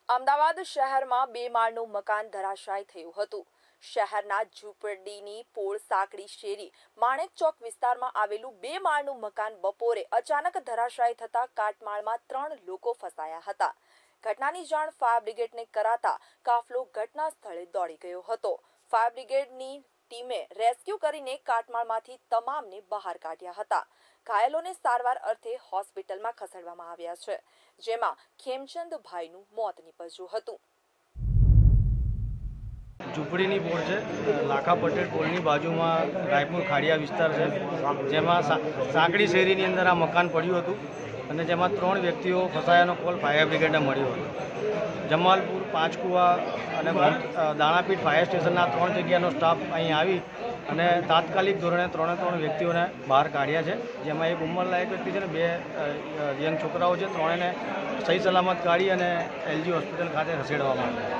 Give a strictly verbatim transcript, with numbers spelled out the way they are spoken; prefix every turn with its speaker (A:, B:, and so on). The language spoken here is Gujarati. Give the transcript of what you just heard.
A: અમદાવાદ શહેરમાં બે માળનું મકાન ધરાશાયી થયું હતું। શહેરના ઝૂંપડીની પોળ સાંકડી શેરી માણેક ચોક વિસ્તારમાં આવેલું બે માળનું મકાન બપોરે અચાનક ધરાશાયી થતા કાટમાળમાં ત્રણ લોકો ફસાયા હતા। ઘટનાની જાણ ફાયર બ્રિગેડને કરાતા કાફલો ઘટના સ્થળે દોડી ગયો હતો। ફાયર બ્રિગેડની ટીમે રેસ્ક્યુ કરીને કાટમાળમાંથી તમામને બહાર કાઢ્યા હતા। ઘાયલોને સારવાર અર્થે હોસ્પિટલમાં ખસેડવામાં આવ્યા છે, જેમાં ખેમચંદભાઈનું મોત નીપજ્યું હતું।
B: ઝૂંપડીની પોળ છે, લાખા પટેલ પોળની બાજુમાં રાયપુર ખાડિયા વિસ્તાર છે, જેમાં સાંકડી શેરીની અંદર આ મકાન પડ્યું હતું અને જેમાં ત્રણ વ્યક્તિઓ ફસાયાનો કોલ ફાયર બ્રિગેડને મળ્યો હતો। જમાલપુર, પાંચકુવા અને દાણાપીઠ ફાયર સ્ટેશનના ત્રણ જગ્યાનો સ્ટાફ અહીં આવી અને તાત્કાલિક ધોરણે ત્રણે ત્રણ વ્યક્તિઓને બહાર કાઢ્યા છે, જેમાં એક ઉંમરલાયક વ્યક્તિ છે ને બે યંગ છોકરાઓ છે। ત્રણેયને સહી સલામત કાઢી અને એલજી હોસ્પિટલ ખાતે ખસેડવામાં આવ્યા।